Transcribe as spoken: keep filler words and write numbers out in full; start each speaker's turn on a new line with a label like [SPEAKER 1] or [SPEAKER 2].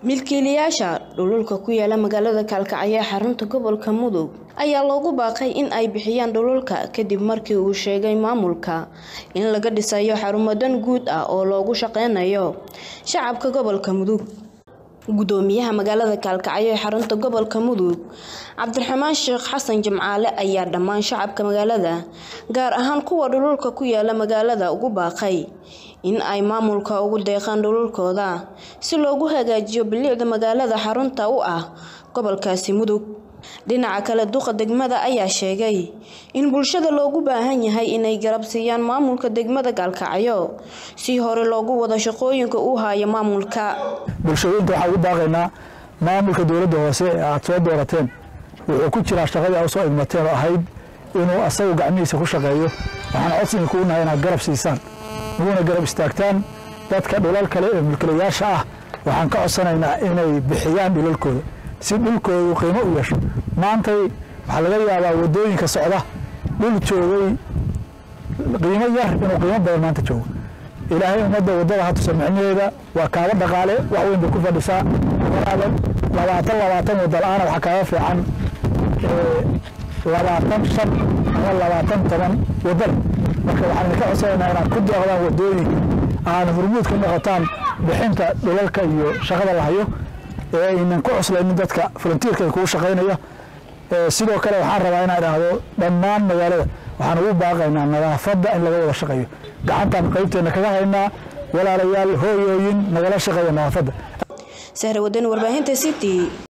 [SPEAKER 1] milkiilayaasha dhululka ku yaala magaalada Kalkacyo xarunta gobolka Mudug ayaa loogu baaqay in ay bixiyaan dhululka kadib markii uu sheegay maamulka in laga dhisayo xarumo dan guud ah oo loogu shaqeynayo shacabka gobolka Mudug. Gudoomiyaha magaalada Kalkacyo xarunta gobolka Mudug Cabdiraxmaan Sheekh Xasan Jimcaale ayaa dhammaan shacabka magaalada gaar ahaan kuwa dhululka ku yaala magaalada ugu baaqay in ay maamulka ugu deeqaan dhululkooda si loogu hagaajiyo bilicda magaalada xarunta u ah gobolkaasi Mudug. Dhinaca kale duqa degmada ayaa sheegay in bulshada loogu baahan yahay inay garab siiyaan maamulka degmada Kalkacyo si hore loogu wada shaqooyinka uu haayo maamulka.
[SPEAKER 2] bulshooyinka waxa ugu baaqaynaa maamulka dawladda hoose ee aad soo doorateen wuxuu ku jira shaqadii ay soo idmateen oo ahayd inuu asagu gacmihiisa ku shaqeeyo. waxaan codsiga ku nahay inaad garab siisaan mudana garab istaagtaan dadka dhulal kale ee mulkiilayaasha ah. waxaan ka codsanaynaa inay bixiyaan dhulalkooda si dhulkoodu qiimo u yeesho. maanta waxa laga yaabaa wadooyinka socda dhul joogay qiimo yar inuu qiimo badan maanta joogo. ilaahay ummadda wadada ha tusamicneeda waa kaaga dhaqaale wax weyn bay ku fadhisaa. labaatan labaatan wadal aan waxa kaaga fiican labaatan shan ama labaatan toban wadal. marka waxaan ka codsanaynaa inaad ku deeqdaan wadooyinka aan hormuud ka noqotaan bixinta dhulalka iyo shaqada la hayo ee inaan ku cuslaynin dadka volunteerka ay ku shaqeynaya. sidoo kale waxaan rabaa inaan idhaahdo dhammaan magaalada waxaan ugu baaqaynaa nadaafadda in laga wada shaqeeyo. gacantan qaybteena kaga haynaa walaalayaal hooyooyin nagala shaqeeya nadaafadda.
[SPEAKER 1] Sahra Wadani warbaahinta City.